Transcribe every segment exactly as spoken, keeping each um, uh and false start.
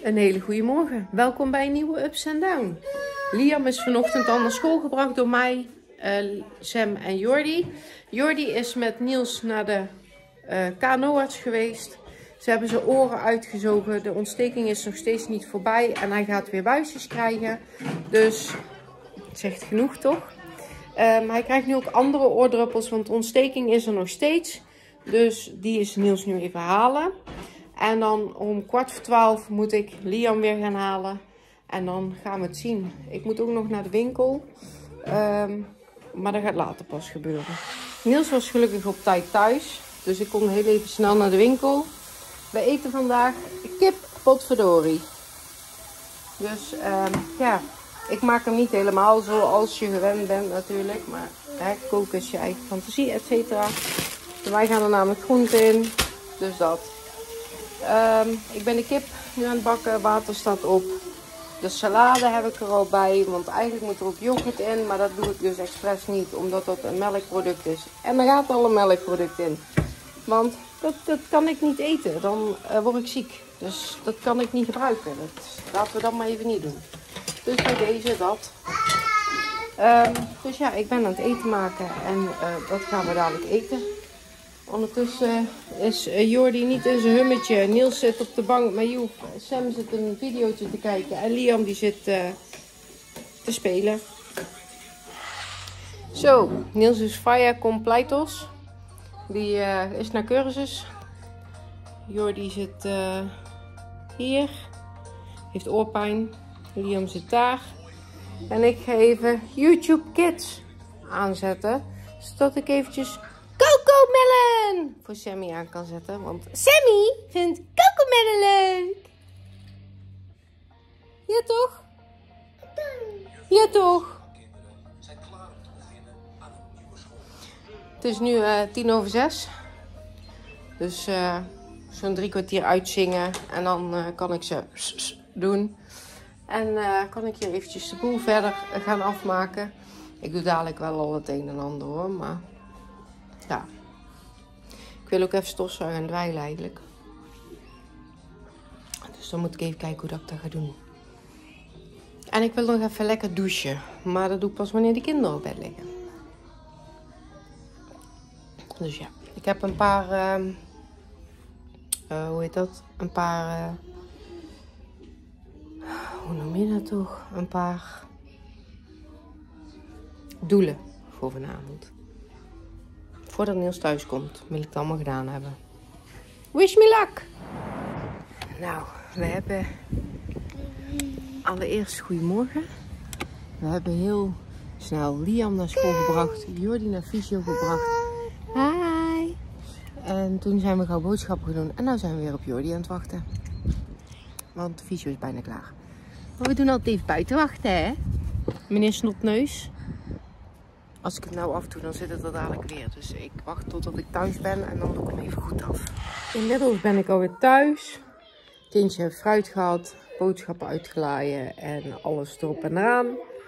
Een hele goede morgen. Welkom bij een nieuwe Ups and Down. Liam is vanochtend al naar school gebracht door mij, uh, Sam en Jordi. Jordi is met Niels naar de uh, K N O-arts geweest. Ze hebben zijn oren uitgezogen. De ontsteking is nog steeds niet voorbij. En hij gaat weer buisjes krijgen. Dus, het zegt genoeg toch? Um, hij krijgt nu ook andere oordruppels, want de ontsteking is er nog steeds. Dus die is Niels nu even halen. En dan om kwart voor twaalf moet ik Liam weer gaan halen. En dan gaan we het zien. Ik moet ook nog naar de winkel. Um, maar dat gaat later pas gebeuren. Niels was gelukkig op tijd thuis. Dus ik kon heel even snel naar de winkel. We eten vandaag kip potverdorie. Dus um, ja, ik maak hem niet helemaal zoals je gewend bent natuurlijk. Maar hè, koken is je eigen fantasie, et cetera. Wij gaan er namelijk groenten in. Dus dat. Um, ik ben de kip nu aan het bakken. Water staat op. De salade heb ik er al bij. Want eigenlijk moet er ook yoghurt in. Maar dat doe ik dus expres niet. Omdat dat een melkproduct is. En er gaat al een melkproduct in. Want dat, dat kan ik niet eten. Dan uh, word ik ziek. Dus dat kan ik niet gebruiken. Dat, laten we dat maar even niet doen. Dus bij deze dat. Um, dus ja, ik ben aan het eten maken. En uh, dat gaan we dadelijk eten. Ondertussen is Jordi niet in zijn hummetje. Niels zit op de bank met Joep. Sam zit een videootje te kijken. En Liam die zit uh, te spelen. Zo, Niels is via completos. Die uh, is naar cursus. Jordi zit uh, hier. Heeft oorpijn. Liam zit daar. En ik ga even YouTube Kids aanzetten. Zodat ik eventjes Cocomelon voor Sammy aan kan zetten. Want Sammy vindt Cocomelon leuk. Ja toch? Ja toch? Het is nu uh, tien over zes. Dus uh, zo'n drie kwartier uitzingen. En dan uh, kan ik ze doen. En uh, kan ik hier eventjes de boel verder gaan afmaken. Ik doe dadelijk wel al het een en ander hoor. Maar ja. Ik wil ook even stofzuigen en dweilen eigenlijk. Dus dan moet ik even kijken hoe dat ik dat ga doen. En ik wil nog even lekker douchen. Maar dat doe ik pas wanneer de kinderen op bed liggen. Dus ja. Ik heb een paar... Uh, uh, hoe heet dat? Een paar... Uh, hoe noem je dat toch? Een paar... doelen voor vanavond. Voordat Niels thuis komt, wil ik het allemaal gedaan hebben. Wish me luck! Nou, we hebben allereerst goedemorgen. We hebben heel snel Liam naar school gebracht, Jordi naar fysio gebracht. Hi! En toen zijn we gauw boodschappen gaan doen en nu zijn we weer op Jordi aan het wachten. Want de fysio is bijna klaar. Maar we doen altijd even buiten wachten, hè? Meneer Snotneus. Als ik het nou afdoe, dan zit het er dadelijk weer. Dus ik wacht totdat ik thuis ben en dan doe ik hem even goed af. Inmiddels ben ik alweer thuis. Kindje heeft fruit gehad, boodschappen uitgelaaien en alles erop en eraan.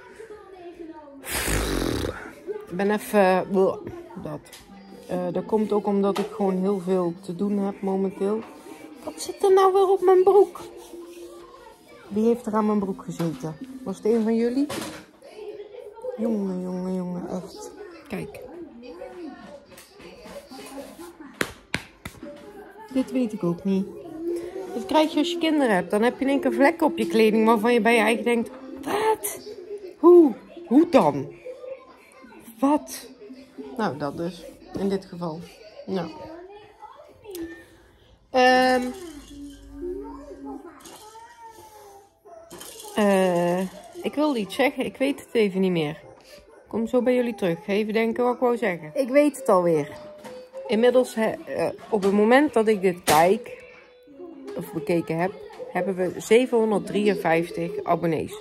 Ik ben even... Dat. Uh, dat komt ook omdat ik gewoon heel veel te doen heb momenteel. Wat zit er nou weer op mijn broek? Wie heeft er aan mijn broek gezeten? Was het een van jullie? Jongen, jongen, jongen, echt. Kijk. Dit weet ik ook niet. Dat krijg je als je kinderen hebt. Dan heb je in één keer vlekken op je kleding waarvan je bij je eigen denkt... Wat? Hoe? Hoe dan? Wat? Nou, dat dus. In dit geval. Nou. Um, uh, ik wilde iets zeggen. Ik weet het even niet meer. Ik kom zo bij jullie terug. Ga even denken wat ik wou zeggen. Ik weet het alweer. Inmiddels, he, uh, op het moment dat ik dit kijk, of bekeken heb, hebben we zevenhonderddrieënvijftig abonnees.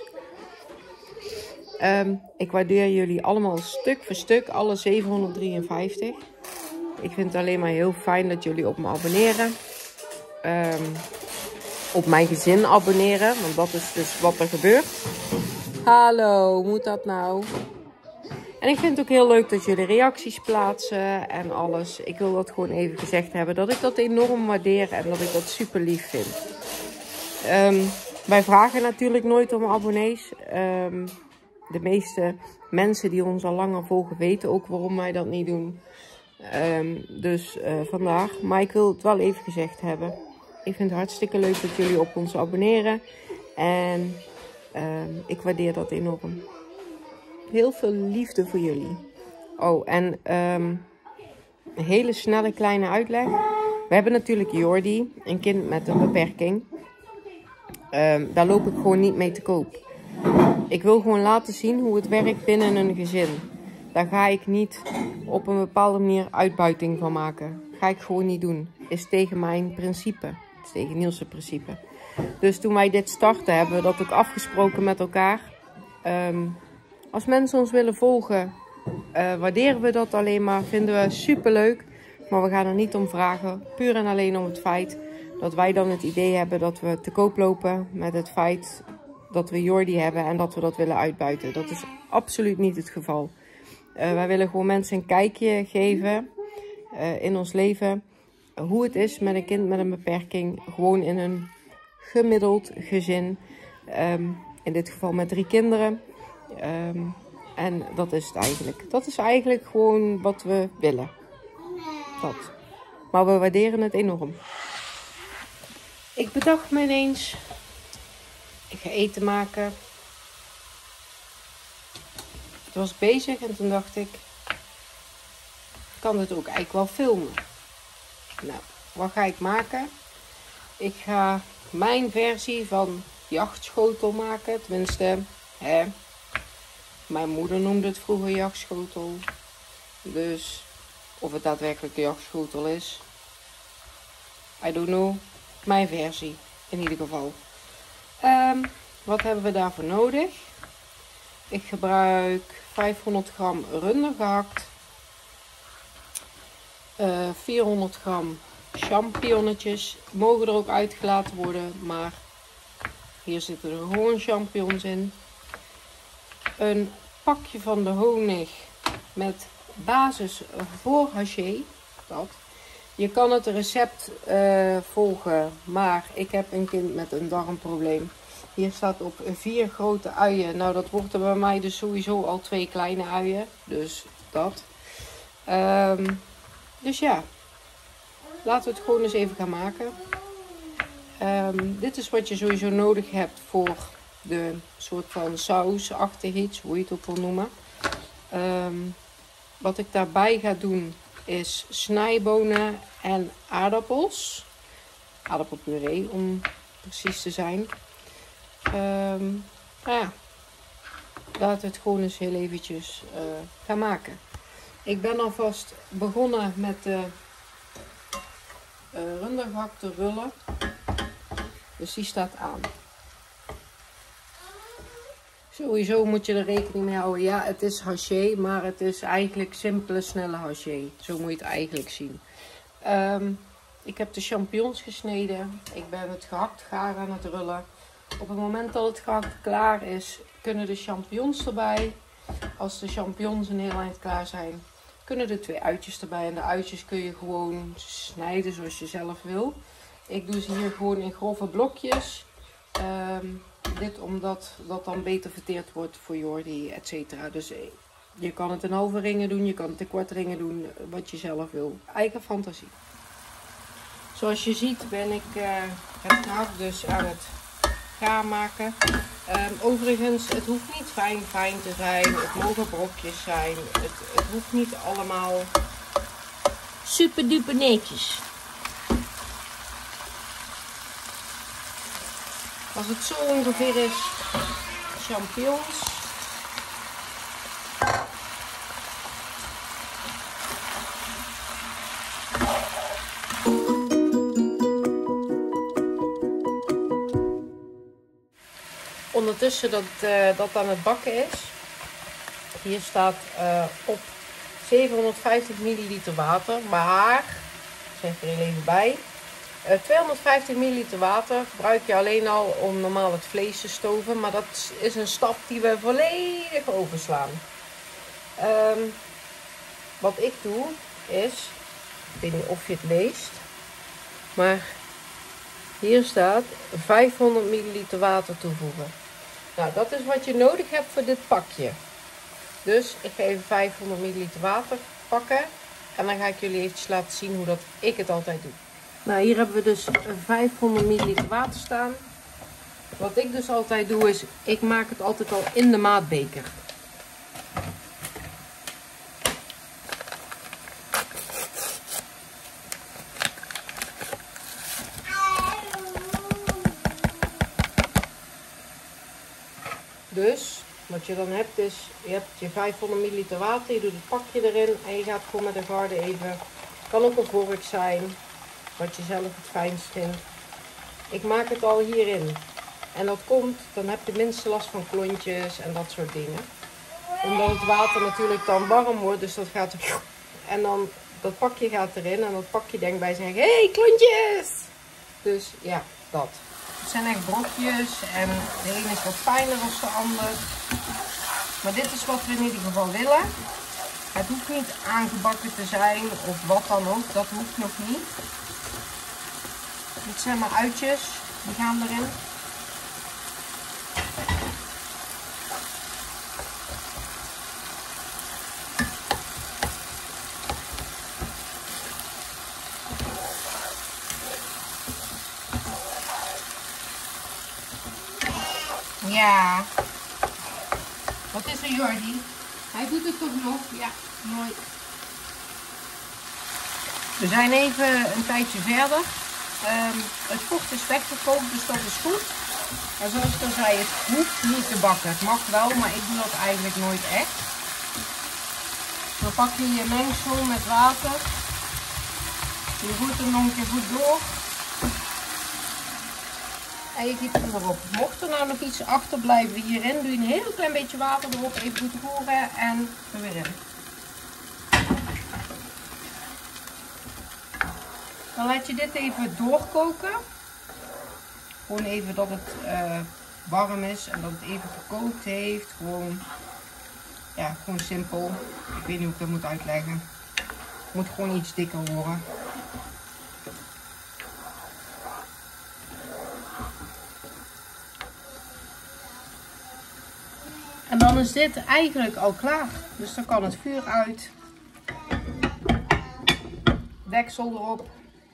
Um, ik waardeer jullie allemaal stuk voor stuk, alle zevenhonderddrieënvijftig. Ik vind het alleen maar heel fijn dat jullie op me abonneren. Um, op mijn gezin abonneren, want dat is dus wat er gebeurt. Hallo, moet dat nou? En ik vind het ook heel leuk dat jullie reacties plaatsen en alles. Ik wil dat gewoon even gezegd hebben. Dat ik dat enorm waardeer en dat ik dat super lief vind. Um, Wij vragen natuurlijk nooit om abonnees. Um, de meeste mensen die ons al langer volgen weten ook waarom wij dat niet doen. Um, dus uh, vandaar. Maar ik wil het wel even gezegd hebben. Ik vind het hartstikke leuk dat jullie op ons abonneren. En um, ik waardeer dat enorm. Heel veel liefde voor jullie. Oh, en um, een hele snelle kleine uitleg. We hebben natuurlijk Jordi, een kind met een beperking. Um, daar loop ik gewoon niet mee te koop. Ik wil gewoon laten zien hoe het werkt binnen een gezin. Daar ga ik niet op een bepaalde manier uitbuiting van maken. Ga ik gewoon niet doen. Is tegen mijn principe. Is tegen Niels' principe. Dus toen wij dit starten hebben we dat ook afgesproken met elkaar. Um, als mensen ons willen volgen, uh, waarderen we dat alleen maar. Vinden we superleuk. Maar we gaan er niet om vragen. Puur en alleen om het feit dat wij dan het idee hebben dat we te koop lopen met het feit dat we Jordi hebben en dat we dat willen uitbuiten. Dat is absoluut niet het geval. Uh, wij willen gewoon mensen een kijkje geven uh, in ons leven. Uh, hoe het is met een kind met een beperking. Gewoon in een gemiddeld gezin. Um, in dit geval met drie kinderen. Um, en dat is het eigenlijk. Dat is eigenlijk gewoon wat we willen. Dat. Maar we waarderen het enorm. Ik bedacht me ineens. Ik ga eten maken. Ik was bezig en toen dacht ik. Ik kan dit ook eigenlijk wel filmen. Nou, wat ga ik maken? Ik ga mijn versie van jachtschotel maken. Tenminste, hè. Mijn moeder noemde het vroeger jachtschotel. Dus of het daadwerkelijk een jachtschotel is. I don't know. Mijn versie in ieder geval. Um, wat hebben we daarvoor nodig? Ik gebruik vijfhonderd gram runder gehakt. Uh, vierhonderd gram champignonnetjes. Mogen er ook uitgelaten worden. Maar hier zitten er gewoon champignons in. Een pakje van de honig met basis voor haché. Dat. Je kan het recept uh, volgen, maar ik heb een kind met een darmprobleem. Hier staat op vier grote uien. Nou, dat wordt er bij mij dus sowieso al twee kleine uien. Dus dat. Um, dus ja, laten we het gewoon eens even gaan maken. Um, dit is wat je sowieso nodig hebt voor de soort van sausachtig iets, hoe je het ook wil noemen. Um, wat ik daarbij ga doen is snijbonen en aardappels. Aardappelpuree om precies te zijn. Um, nou ja, laten we het gewoon eens heel eventjes uh, gaan maken. Ik ben alvast begonnen met de uh, rundergehakt te rullen. Dus die staat aan. Sowieso moet je er rekening mee houden. Ja, het is haché, maar het is eigenlijk simpele, snelle haché. Zo moet je het eigenlijk zien. Um, ik heb de champignons gesneden. Ik ben het gehakt gaar aan het rullen. Op het moment dat het gehakt klaar is, kunnen de champignons erbij. Als de champignons een heel eind klaar zijn, kunnen er twee uitjes erbij. En de uitjes kun je gewoon snijden zoals je zelf wil. Ik doe ze hier gewoon in grove blokjes. Um, dit omdat dat dan beter verteerd wordt voor Jordi, et cetera. Dus je kan het in halve ringen doen, je kan het in kwart ringen doen, wat je zelf wil. Eigen fantasie. Zoals je ziet ben ik uh, het gehakt dus aan het gaar maken. Um, overigens, het hoeft niet fijn fijn te zijn. Het mogen brokjes zijn. Het, het hoeft niet allemaal super duper netjes. Als het zo ongeveer is, champignons. Ondertussen dat uh, dat aan het bakken is. Hier staat uh, op zevenhonderdvijftig milliliter water. Maar, ik zeg er heel even bij. Uh, tweehonderdvijftig milliliter water gebruik je alleen al om normaal het vlees te stoven. Maar dat is een stap die we volledig overslaan. Um, wat ik doe is, ik weet niet of je het leest, maar Hier staat vijfhonderd milliliter water toevoegen. Nou, dat is wat je nodig hebt voor dit pakje. Dus ik ga even vijfhonderd milliliter water pakken. En dan ga ik jullie eventjes laten zien hoe dat ik het altijd doe. Nou, hier hebben we dus vijfhonderd milliliter water staan. Wat ik dus altijd doe is, ik maak het altijd al in de maatbeker. Dus wat je dan hebt is, je hebt je vijfhonderd milliliter water, je doet het pakje erin en je gaat gewoon met een garde even, kan ook een vork zijn, wat je zelf het fijnst vindt. Ik maak het al hierin. En dat komt, dan heb je minste last van klontjes en dat soort dingen. Omdat het water natuurlijk dan warm wordt, dus dat gaat er... En dan, dat pakje gaat erin en dat pakje denkt bij zich, hé hey, klontjes! Dus ja, dat. Het zijn echt brokjes en de ene is wat fijner dan de ander. Maar dit is wat we in ieder geval willen. Het hoeft niet aangebakken te zijn of wat dan ook, dat hoeft nog niet. Dit zijn maar uitjes, die gaan erin. Ja, wat is er, Jordi? Hij doet het toch nog? Ja, mooi. We zijn even een tijdje verder. Um, het vocht is weggekookt, dus dat is goed. En zoals ik al zei, het hoeft niet te bakken. Het mag wel, maar ik doe dat eigenlijk nooit echt. Dan pak je je mengsel met water. Je voert hem nog een keer goed door. En je giet hem erop. Mocht er nou nog iets achterblijven hierin, doe je een heel klein beetje water erop, even goed roeren en er weer in. Dan laat je dit even doorkoken. Gewoon even dat het uh, warm is en dat het even gekookt heeft. Gewoon, ja, gewoon simpel. Ik weet niet hoe ik dat moet uitleggen. Het moet gewoon iets dikker worden. En dan is dit eigenlijk al klaar. Dus dan kan het vuur uit. Deksel erop.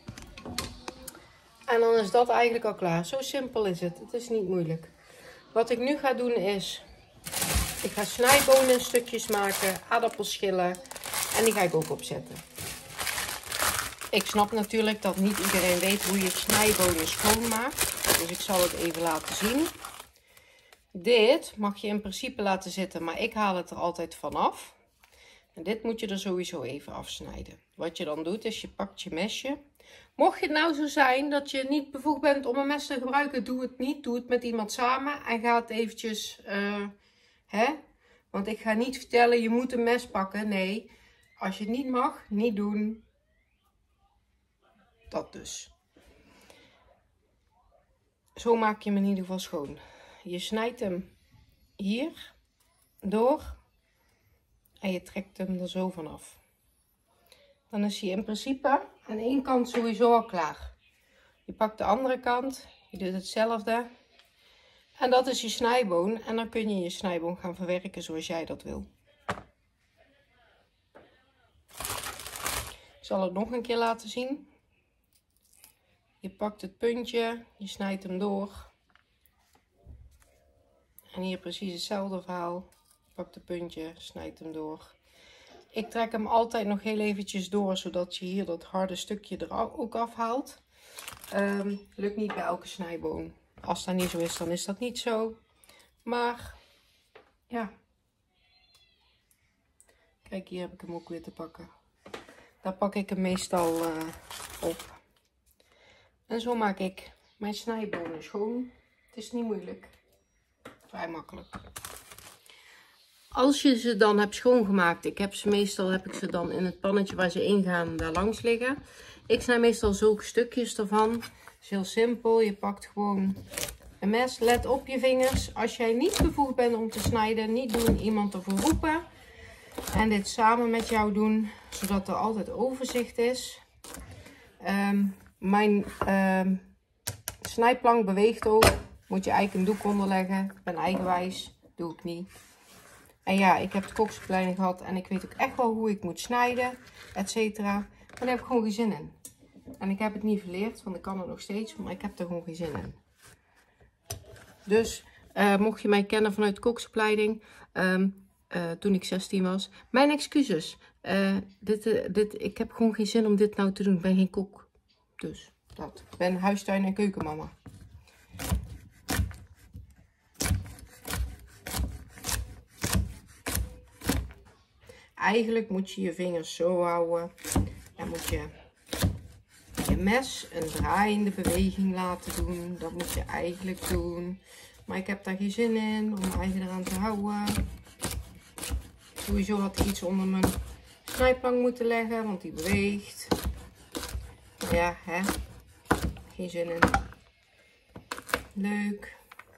En dan is dat eigenlijk al klaar. Zo simpel is het. Het is niet moeilijk. Wat ik nu ga doen is, ik ga snijbonen in stukjes maken, aardappelschillen en die ga ik ook opzetten. Ik snap natuurlijk dat niet iedereen weet hoe je snijbonen schoonmaakt. Dus ik zal het even laten zien. Dit mag je in principe laten zitten, maar ik haal het er altijd vanaf. En dit moet je er sowieso even afsnijden. Wat je dan doet is, je pakt je mesje. Mocht het nou zo zijn dat je niet bevoegd bent om een mes te gebruiken, doe het niet. Doe het met iemand samen en ga het eventjes, uh, hè. Want ik ga niet vertellen, je moet een mes pakken. Nee, als je het niet mag, niet doen. Dat dus. Zo maak je hem in ieder geval schoon. Je snijdt hem hier door en je trekt hem er zo vanaf. Dan is hij in principe aan één kant sowieso al klaar. Je pakt de andere kant, je doet hetzelfde. En dat is je snijboon. En dan kun je je snijboon gaan verwerken zoals jij dat wil. Ik zal het nog een keer laten zien. Je pakt het puntje, je snijdt hem door. En hier precies hetzelfde verhaal. Pak het puntje, snijd hem door. Ik trek hem altijd nog heel eventjes door, zodat je hier dat harde stukje er ook afhaalt. Um, lukt niet bij elke snijboon. Als dat niet zo is, dan is dat niet zo. Maar, ja. Kijk, hier heb ik hem ook weer te pakken. Daar pak ik hem meestal uh, op. En zo maak ik mijn snijbonen schoon. Het is niet moeilijk. Vrij makkelijk. Als je ze dan hebt schoongemaakt, ik heb ze meestal heb ik ze dan in het pannetje waar ze ingaan daar langs liggen. Ik snij meestal zulke stukjes ervan. Het is heel simpel. Je pakt gewoon een mes. Let op je vingers. Als jij niet bevoegd bent om te snijden, niet doen, iemand ervoor roepen. En dit samen met jou doen, zodat er altijd overzicht is. Um, mijn um, snijplank beweegt ook. Moet je eigenlijk een doek onderleggen. Ik ben eigenwijs. Doe ik niet. En ja, ik heb de koksopleiding gehad. En ik weet ook echt wel hoe ik moet snijden. Et cetera. Maar daar heb ik gewoon geen zin in. En ik heb het niet verleerd. Want ik kan het nog steeds. Maar ik heb er gewoon geen zin in. Dus uh, mocht je mij kennen vanuit de koksopleiding. Um, uh, toen ik zestien was. Mijn excuses. Uh, dit, uh, dit, ik heb gewoon geen zin om dit nou te doen. Ik ben geen kok. Dus dat. Ik ben huistuin- en keukenmama. Eigenlijk moet je je vingers zo houden. En moet je je mes een draaiende beweging laten doen. Dat moet je eigenlijk doen. Maar ik heb daar geen zin in om mijn eigen eraan te houden. Sowieso had ik iets onder mijn snijplank moeten leggen, want die beweegt. Maar ja, hè. Geen zin in. Leuk.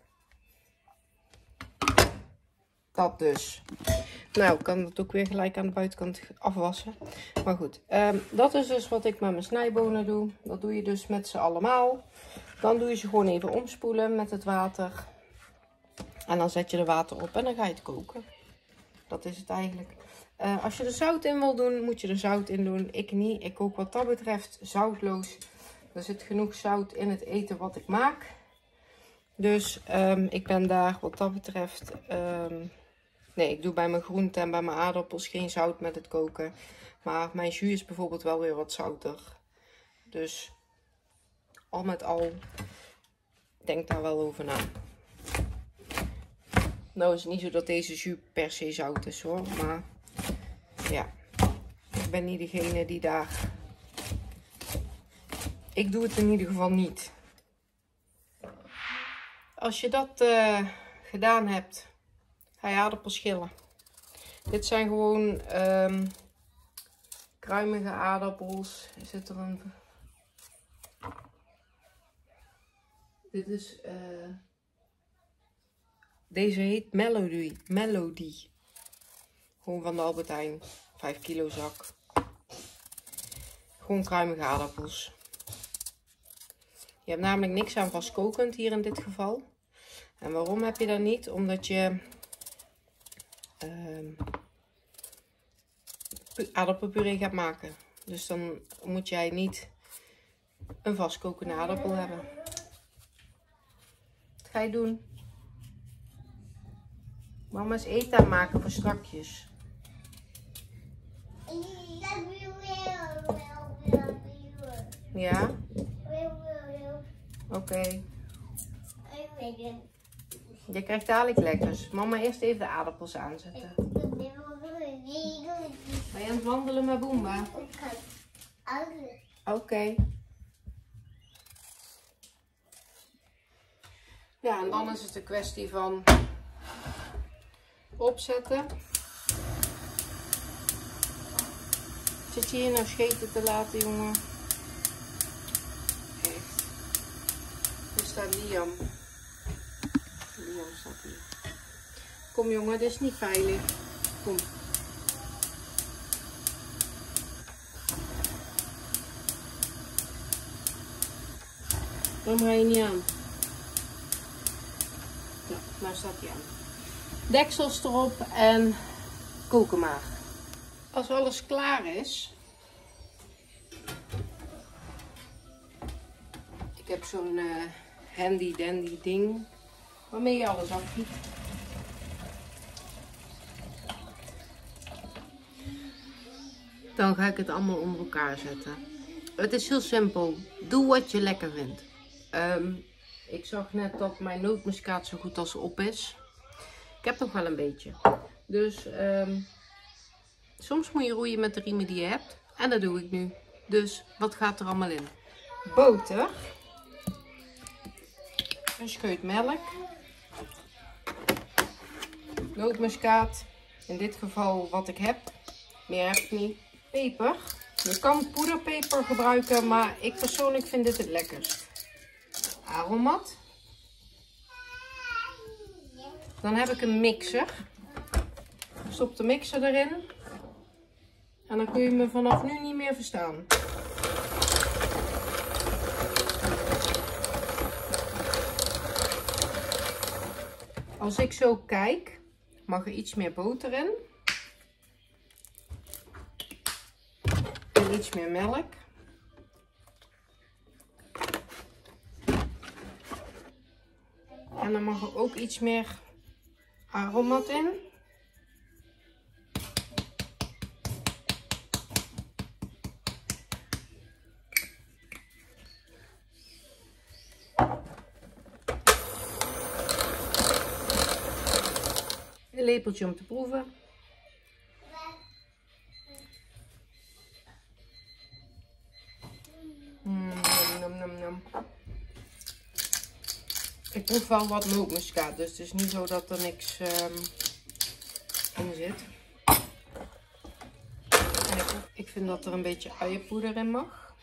Dat dus. Nou, ik kan het ook weer gelijk aan de buitenkant afwassen. Maar goed, um, dat is dus wat ik met mijn snijbonen doe. Dat doe je dus met z'n allemaal. Dan doe je ze gewoon even omspoelen met het water. En dan zet je er water op en dan ga je het koken. Dat is het eigenlijk. Uh, als je er zout in wil doen, moet je er zout in doen. Ik niet. Ik kook wat dat betreft zoutloos. Er zit genoeg zout in het eten wat ik maak. Dus um, ik ben daar wat dat betreft... Um, nee, ik doe bij mijn groenten en bij mijn aardappels geen zout met het koken. Maar mijn jus is bijvoorbeeld wel weer wat zouter. Dus al met al, denk daar wel over na. Nou is het niet zo dat deze jus per se zout is hoor. Maar ja, ik ben niet degene die daar... Ik doe het in ieder geval niet. Als je dat uh, gedaan hebt, ga je aardappels schillen. Dit zijn gewoon um, kruimige aardappels. Er zit er een... Dit is... Uh... Deze heet Melody. Melody. Gewoon van de Albert Heijn. vijf kilo zak. Gewoon kruimige aardappels. Je hebt namelijk niks aan vastkokend hier in dit geval. En waarom heb je dat niet? Omdat je uh, aardappelpuree gaat maken. Dus dan moet jij niet een vastkokende aardappel hebben. Wat ga je doen? Mama is eten aan maken voor strakjes. Ja? Oké. Okay. Je krijgt dadelijk lekkers. Mama eerst even de aardappels aanzetten. Ben je aan het wandelen met Boomba? Oké. Okay. Ja, en dan is het een kwestie van opzetten. Zit je hier nou scheten te laten, jongen? Echt. Hier staat Liam. Liam staat hier. Kom jongen, dit is niet veilig. Kom. Waarom ga je niet aan? Ja, nou staat hij aan. Deksels erop en koken maar. Als alles klaar is. Ik heb zo'n uh, handy dandy ding waarmee je alles afgiet. Dan ga ik het allemaal onder elkaar zetten. Het is heel simpel. Doe wat je lekker vindt. Um, ik zag net dat mijn nootmuskaat zo goed als op is. Ik heb nog wel een beetje. Dus um, soms moet je roeien met de riemen die je hebt. En dat doe ik nu. Dus wat gaat er allemaal in? Boter. Een scheut melk. Nootmuskaat. In dit geval wat ik heb. Meer heb ik niet. Peper. Je kan poederpeper gebruiken. Maar ik persoonlijk vind dit het lekkerst. Aromat. Dan heb ik een mixer. Stop de mixer erin. En dan kun je me vanaf nu niet meer verstaan. Als ik zo kijk, mag er iets meer boter in. En iets meer melk. En dan mag er ook iets meer aromat in. Een lepeltje om te proeven. Mm, nom, nom, nom. Ik proef wel wat nootmuskaat, dus het is niet zo dat er niks um, in zit. En ik, ik vind dat er een beetje uienpoeder in mag.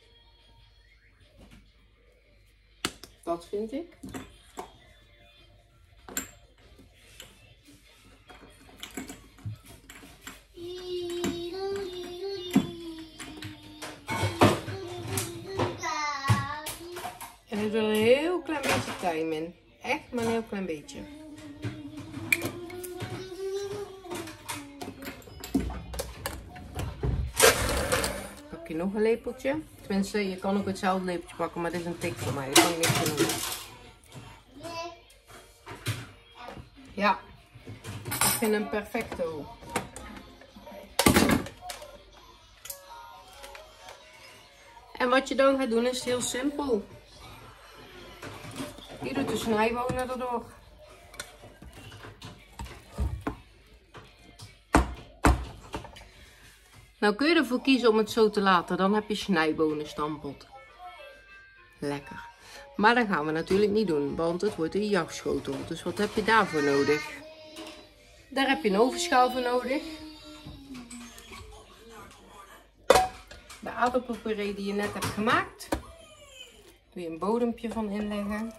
Dat vind ik. En ik doe er een heel klein beetje tijm in. Echt maar een heel klein beetje. Pak je nog een lepeltje. Tenminste, je kan ook hetzelfde lepeltje pakken, maar dit is een tik voor mij. Dat kan ik niet doen. Ja, ik vind hem perfecto. En wat je dan gaat doen is heel simpel. Je doet de snijbonen erdoor. Nou kun je ervoor kiezen om het zo te laten. Dan heb je snijbonen stampot. Lekker. Maar dat gaan we natuurlijk niet doen, want het wordt een jachtschotel. Dus wat heb je daarvoor nodig? Daar heb je een ovenschaal voor nodig. De aardappelpuree die je net hebt gemaakt, doe je een bodempje van inleggen.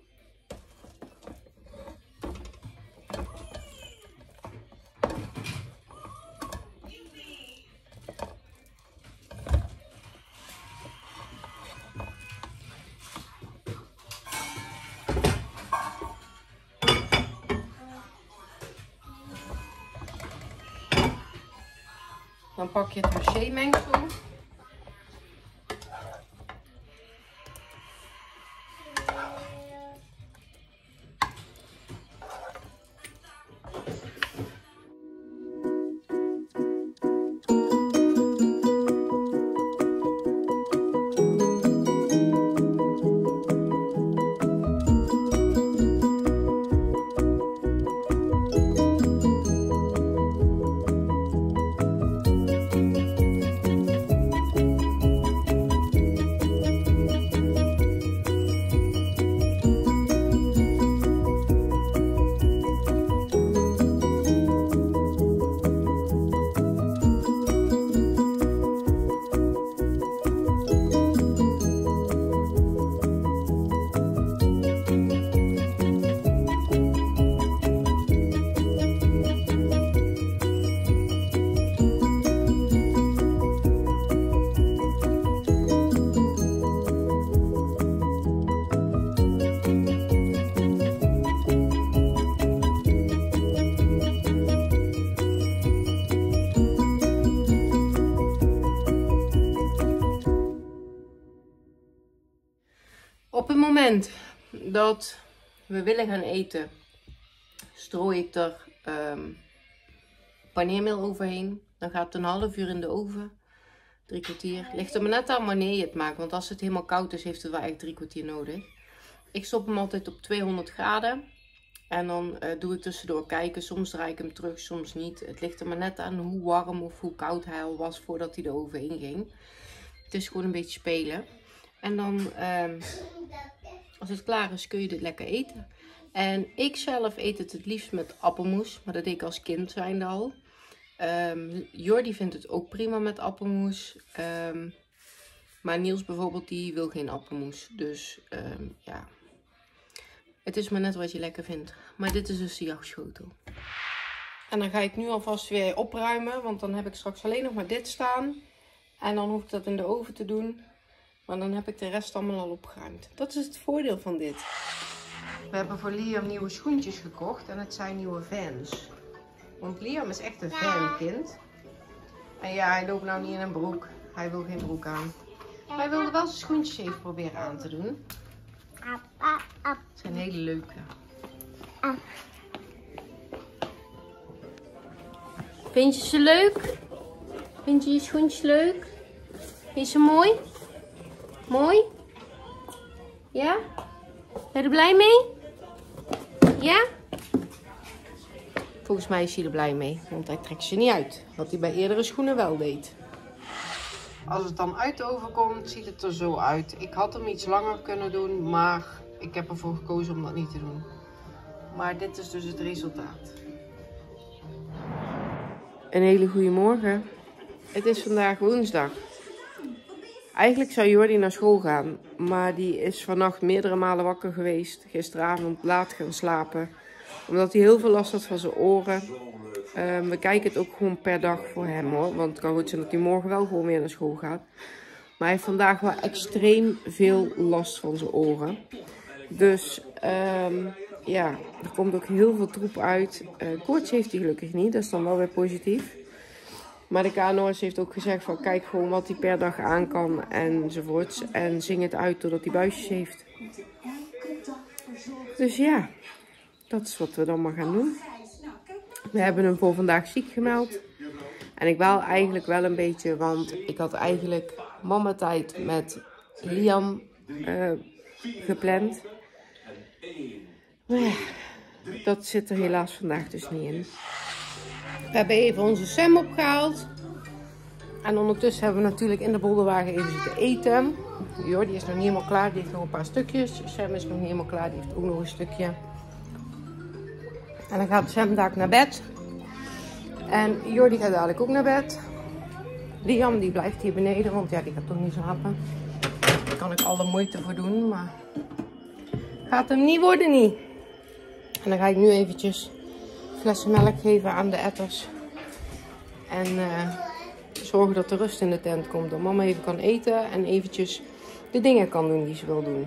Dan pak je het haché mengsel. Op het moment dat we willen gaan eten, strooi ik er um, paneermeel overheen. Dan gaat het een half uur in de oven. Drie kwartier. Ligt er maar net aan wanneer je het maakt. Want als het helemaal koud is, heeft het wel echt drie kwartier nodig. Ik stop hem altijd op tweehonderd graden. En dan uh, doe ik tussendoor kijken. Soms draai ik hem terug, soms niet. Het ligt er maar net aan hoe warm of hoe koud hij al was voordat hij de oven inging. Het is gewoon een beetje spelen. En dan, um, als het klaar is, kun je dit lekker eten. En ik zelf eet het het liefst met appelmoes. Maar dat deed ik als kind zijnde al. Um, Jordi vindt het ook prima met appelmoes. Um, maar Niels bijvoorbeeld, die wil geen appelmoes. Dus um, ja, het is maar net wat je lekker vindt. Maar dit is dus de jachtschotel. En dan ga ik nu alvast weer opruimen. Want dan heb ik straks alleen nog maar dit staan. En dan hoef ik dat in de oven te doen. Maar dan heb ik de rest allemaal al opgeruimd. Dat is het voordeel van dit. We hebben voor Liam nieuwe schoentjes gekocht en het zijn nieuwe Vans. Want Liam is echt een Van-kind. En ja, hij loopt nou niet in een broek. Hij wil geen broek aan. Maar hij wilde wel zijn schoentjes even proberen aan te doen. Het zijn hele leuke. Vind je ze leuk? Vind je je schoentjes leuk? Vind je ze mooi? Mooi? Ja? Ben je er blij mee? Ja? Volgens mij is hij er blij mee, want hij trekt ze niet uit. Wat hij bij eerdere schoenen wel deed. Als het dan uit de oven komt, ziet het er zo uit. Ik had hem iets langer kunnen doen, maar ik heb ervoor gekozen om dat niet te doen. Maar dit is dus het resultaat. Een hele goede morgen. Het is vandaag woensdag. Eigenlijk zou Jordi naar school gaan, maar die is vannacht meerdere malen wakker geweest. Gisteravond laat gaan slapen, omdat hij heel veel last had van zijn oren. Uh, we kijken het ook gewoon per dag voor hem hoor, want het kan goed zijn dat hij morgen wel gewoon weer naar school gaat. Maar hij heeft vandaag wel extreem veel last van zijn oren. Dus um, ja, er komt ook heel veel troep uit. Uh, koorts heeft hij gelukkig niet, dat is dan wel weer positief. Maar de K N O S heeft ook gezegd van kijk gewoon wat hij per dag aan kan enzovoorts. En zing het uit totdat hij buisjes heeft. Dus ja, dat is wat we dan maar gaan doen. We hebben hem voor vandaag ziek gemeld. En ik wou eigenlijk wel een beetje, want ik had eigenlijk mama tijd met Liam uh, gepland. Maar ja, dat zit er helaas vandaag dus niet in. We hebben even onze Sam opgehaald. En ondertussen hebben we natuurlijk in de bolderwagen even zitten eten. Jordi is nog niet helemaal klaar, die heeft nog een paar stukjes. Sam is nog niet helemaal klaar, die heeft ook nog een stukje. En dan gaat Sam daar naar bed. En Jordi gaat dadelijk ook naar bed. Liam die blijft hier beneden, want ja, die gaat toch niet slapen. Daar kan ik alle moeite voor doen, maar gaat hem niet worden niet. En dan ga ik nu eventjes flessen melk geven aan de etters. En uh, zorgen dat er rust in de tent komt. Dat mama even kan eten en eventjes de dingen kan doen die ze wil doen.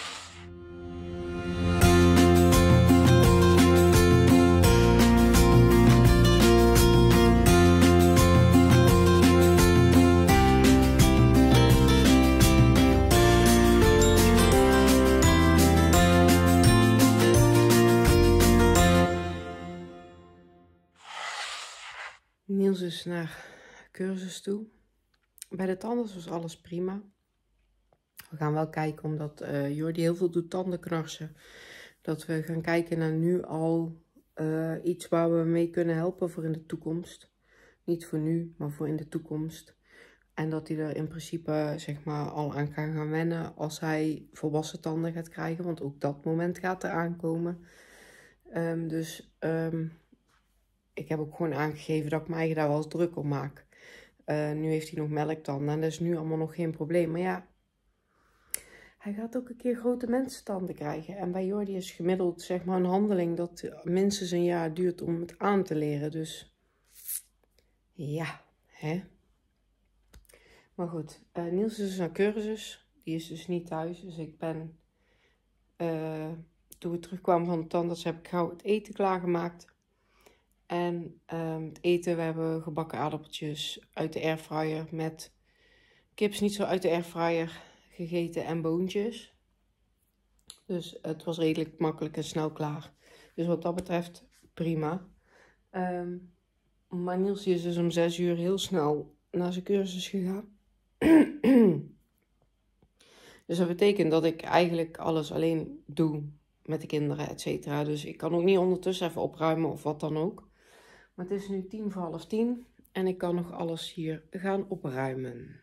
Niels is naar cursus toe. Bij de tandarts was alles prima. We gaan wel kijken, omdat uh, Jordi heel veel doet tandenknarsen. Dat we gaan kijken naar nu al uh, iets waar we mee kunnen helpen voor in de toekomst. Niet voor nu, maar voor in de toekomst. En dat hij er in principe zeg maar al aan kan gaan wennen als hij volwassen tanden gaat krijgen. Want ook dat moment gaat eraan komen. Um, dus... Um, Ik heb ook gewoon aangegeven dat ik me eigen daar wel eens druk om maak. Uh, nu heeft hij nog melktanden en dat is nu allemaal nog geen probleem. Maar ja, hij gaat ook een keer grote mensentanden krijgen. En bij Jordi is gemiddeld zeg maar een handeling dat minstens een jaar duurt om het aan te leren. Dus ja, hè. Maar goed, uh, Niels is dus naar cursus. Die is dus niet thuis. Dus ik ben, uh, toen we terugkwamen van de tandarts, heb ik gauw het eten klaargemaakt. En um, het eten, we hebben gebakken aardappeltjes uit de airfryer met kipsnitzel uit de airfryer gegeten en boontjes. Dus het was redelijk makkelijk en snel klaar. Dus wat dat betreft prima. Um, maar Niels is dus om zes uur heel snel naar zijn cursus gegaan. Dus dat betekent dat ik eigenlijk alles alleen doe met de kinderen, et cetera. Dus ik kan ook niet ondertussen even opruimen of wat dan ook. Maar het is nu tien voor half tien en ik kan nog alles hier gaan opruimen.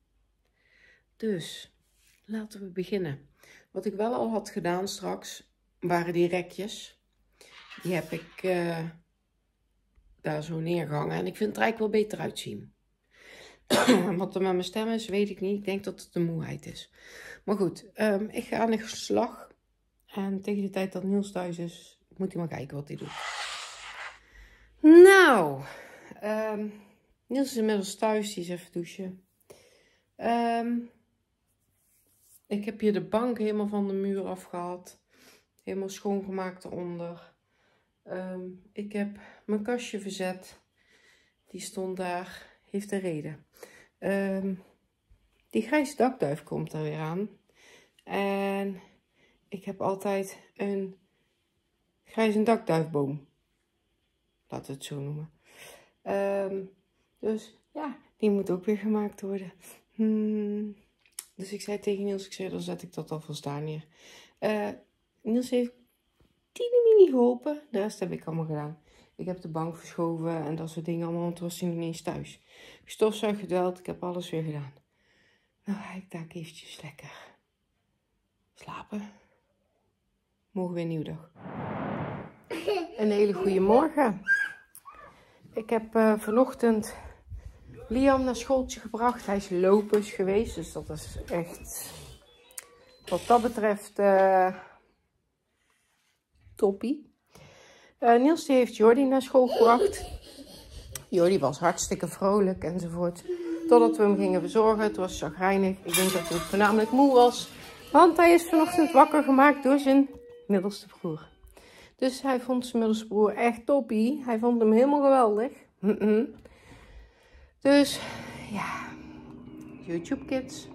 Dus, laten we beginnen. Wat ik wel al had gedaan straks, waren die rekjes. Die heb ik uh, daar zo neergehangen en ik vind het er eigenlijk wel beter uitzien. Wat er met mijn stem is, weet ik niet. Ik denk dat het de moeheid is. Maar goed, um, ik ga aan de slag. En tegen de tijd dat Niels thuis is, moet hij maar kijken wat hij doet. Nou, um, Niels is inmiddels thuis. Die is even douchen. Um, ik heb hier de bank helemaal van de muur afgehaald. Helemaal schoongemaakt eronder. Um, ik heb mijn kastje verzet. Die stond daar. Heeft een reden. Um, die grijze dakduif komt er weer aan. En ik heb altijd een grijze dakduifboom. Laten we het zo noemen. Um, dus ja, die moet ook weer gemaakt worden. Hmm. Dus ik zei tegen Niels, ik zei, dan zet ik dat alvast daar neer. Uh, Niels heeft tiende mini geholpen. De rest heb ik allemaal gedaan. Ik heb de bank verschoven en dat soort dingen allemaal, want toen was hij nog niet eens thuis. Stofzuig gedweld, ik heb alles weer gedaan. Nou ga ik daar eventjes lekker slapen. Morgen weer een nieuwe dag. Een hele goede morgen. Ik heb uh, vanochtend Liam naar schooltje gebracht. Hij is lopers geweest, dus dat is echt wat dat betreft uh, toppie. Uh, Niels die heeft Jordi naar school gebracht. Jordi was hartstikke vrolijk enzovoort. Totdat we hem gingen verzorgen. Het was chagrijnig. Ik denk dat hij voornamelijk moe was. Want hij is vanochtend wakker gemaakt door zijn middelste broer. Dus hij vond zijn middelste broer echt toppie. Hij vond hem helemaal geweldig. Mm-mm. Dus ja, YouTube Kids.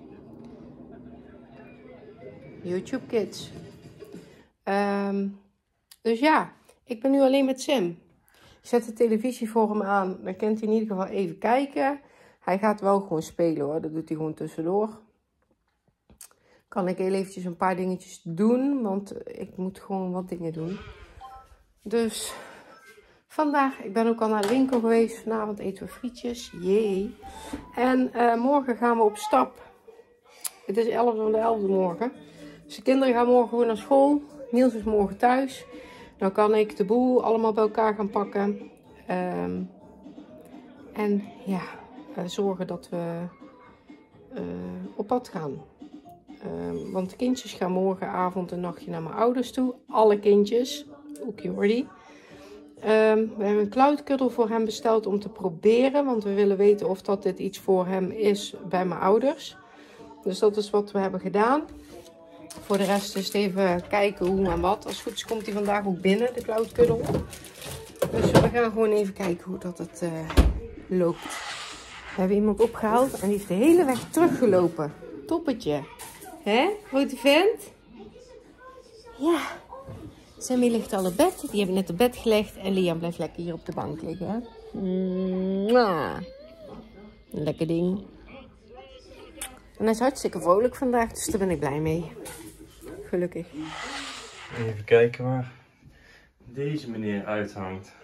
YouTube Kids. Um, dus ja, ik ben nu alleen met Sam. Ik zet de televisie voor hem aan. Dan kan hij in ieder geval even kijken. Hij gaat wel gewoon spelen hoor. Dat doet hij gewoon tussendoor. Kan ik heel eventjes een paar dingetjes doen. Want ik moet gewoon wat dingen doen. Dus vandaag, ik ben ook al naar de winkel geweest. Vanavond eten we frietjes. Jee. En uh, morgen gaan we op stap. Het is elf van de elfde morgen. Dus de kinderen gaan morgen gewoon naar school. Niels is morgen thuis. Dan kan ik de boel allemaal bij elkaar gaan pakken. Um, en ja, uh, zorgen dat we uh, op pad gaan. Um, want de kindjes gaan morgenavond een nachtje naar mijn ouders toe. Alle kindjes, ook Jordi. Um, we hebben een cloudkuddel voor hem besteld om te proberen. Want we willen weten of dat dit iets voor hem is bij mijn ouders. Dus dat is wat we hebben gedaan. Voor de rest is het even kijken hoe en wat. Als het goed is komt hij vandaag ook binnen, de cloudkuddel. Dus we gaan gewoon even kijken hoe dat het uh, loopt. We hebben iemand opgehaald en die heeft de hele weg teruggelopen. Toppetje. Hè? Grote vent? Ja. Sammy ligt al op bed. Die hebben net op bed gelegd. En Liam blijft lekker hier op de bank liggen. Hè? Mwah. Een lekker ding. En hij is hartstikke vrolijk vandaag, dus daar ben ik blij mee. Gelukkig. Even kijken waar deze meneer uithangt.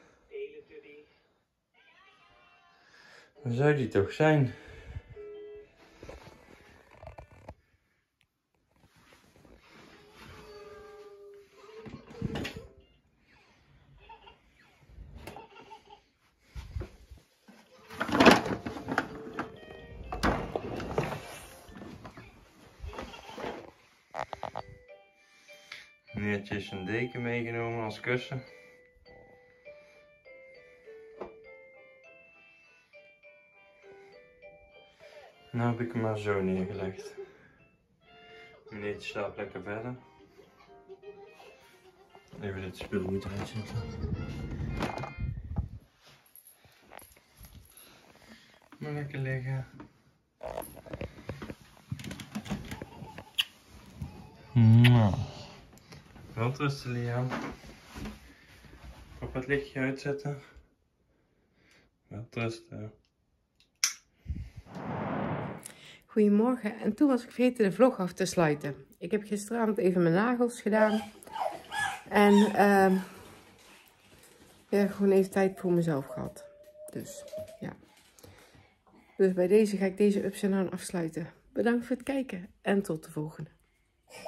Waar zou die toch zijn? Meneertje is een deken meegenomen als kussen. Nou heb ik hem maar zo neergelegd. Meneertje slaapt lekker verder. Even dit spul moet eruit zetten. Maar lekker liggen. Nou. Wel rusten, Liam. Op het lichtje uitzetten. Wel rusten. Goedemorgen. En toen was ik vergeten de vlog af te sluiten. Ik heb gisteravond even mijn nagels gedaan. En uh, ja, gewoon even tijd voor mezelf gehad. Dus ja. Dus bij deze ga ik deze ups en downs afsluiten. Bedankt voor het kijken en tot de volgende.